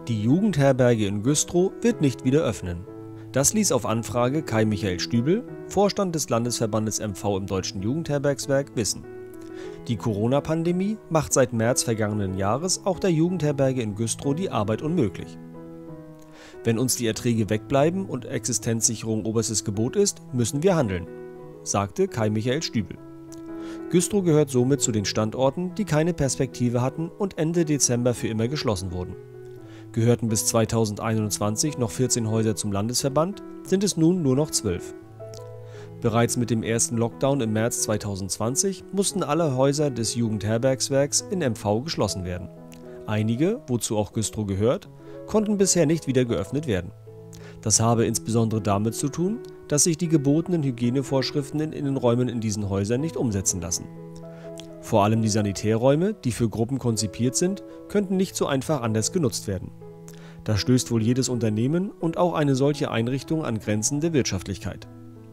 Die Jugendherberge in Güstrow wird nicht wieder öffnen. Das ließ auf Anfrage Kai-Michael Stübel, Vorstand des Landesverbandes MV im Deutschen Jugendherbergswerk, wissen. Die Corona-Pandemie macht seit März vergangenen Jahres auch der Jugendherberge in Güstrow die Arbeit unmöglich. Wenn uns die Erträge wegbleiben und Existenzsicherung oberstes Gebot ist, müssen wir handeln, sagte Kai-Michael Stübel. Güstrow gehört somit zu den Standorten, die keine Perspektive hatten und Ende Dezember für immer geschlossen wurden. Gehörten bis 2021 noch 14 Häuser zum Landesverband, sind es nun nur noch 12. Bereits mit dem ersten Lockdown im März 2020 mussten alle Häuser des Jugendherbergswerks in MV geschlossen werden. Einige, wozu auch Güstrow gehört, konnten bisher nicht wieder geöffnet werden. Das habe insbesondere damit zu tun, dass sich die gebotenen Hygienevorschriften in Innenräumen in diesen Häusern nicht umsetzen lassen. Vor allem die Sanitärräume, die für Gruppen konzipiert sind, könnten nicht so einfach anders genutzt werden. Da stößt wohl jedes Unternehmen und auch eine solche Einrichtung an Grenzen der Wirtschaftlichkeit.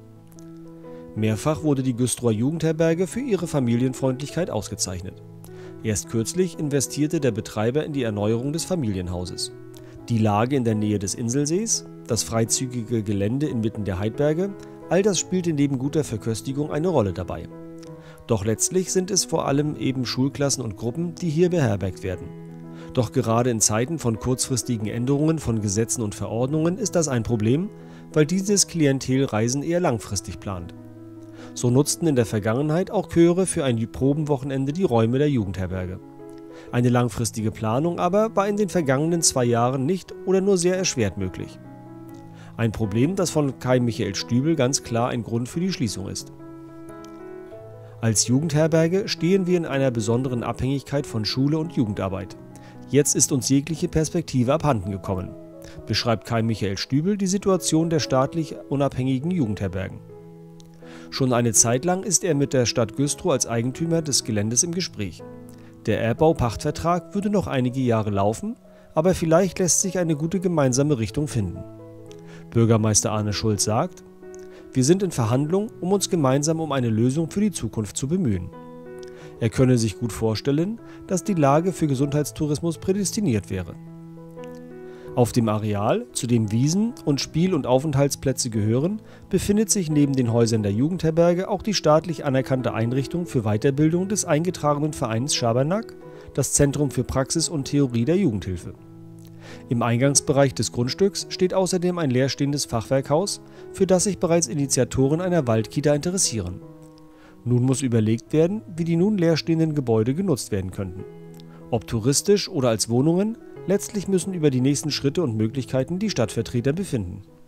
Mehrfach wurde die Güstrower Jugendherberge für ihre Familienfreundlichkeit ausgezeichnet. Erst kürzlich investierte der Betreiber in die Erneuerung des Familienhauses. Die Lage in der Nähe des Inselsees, das freizügige Gelände inmitten der Heidberge, all das spielte neben guter Verköstigung eine Rolle dabei. Doch letztlich sind es vor allem eben Schulklassen und Gruppen, die hier beherbergt werden. Doch gerade in Zeiten von kurzfristigen Änderungen von Gesetzen und Verordnungen ist das ein Problem, weil dieses Klientel Reisen eher langfristig plant. So nutzten in der Vergangenheit auch Chöre für ein Probenwochenende die Räume der Jugendherberge. Eine langfristige Planung aber war in den vergangenen 2 Jahren nicht oder nur sehr erschwert möglich. Ein Problem, das von Kai-Michael Stübel ganz klar ein Grund für die Schließung ist. Als Jugendherberge stehen wir in einer besonderen Abhängigkeit von Schule und Jugendarbeit. Jetzt ist uns jegliche Perspektive abhanden gekommen, beschreibt Kai-Michael Stübel die Situation der staatlich unabhängigen Jugendherbergen. Schon eine Zeit lang ist er mit der Stadt Güstrow als Eigentümer des Geländes im Gespräch. Der Erbbau-Pachtvertrag würde noch einige Jahre laufen, aber vielleicht lässt sich eine gute gemeinsame Richtung finden. Bürgermeister Arne Schulz sagt: Wir sind in Verhandlung, um uns gemeinsam um eine Lösung für die Zukunft zu bemühen. Er könne sich gut vorstellen, dass die Lage für Gesundheitstourismus prädestiniert wäre. Auf dem Areal, zu dem Wiesen und Spiel- und Aufenthaltsplätze gehören, befindet sich neben den Häusern der Jugendherberge auch die staatlich anerkannte Einrichtung für Weiterbildung des eingetragenen Vereins Schabernack, das Zentrum für Praxis und Theorie der Jugendhilfe. Im Eingangsbereich des Grundstücks steht außerdem ein leerstehendes Fachwerkhaus, für das sich bereits Initiatoren einer Waldkita interessieren. Nun muss überlegt werden, wie die nun leerstehenden Gebäude genutzt werden könnten. Ob touristisch oder als Wohnungen, letztlich müssen über die nächsten Schritte und Möglichkeiten die Stadtvertreter befinden.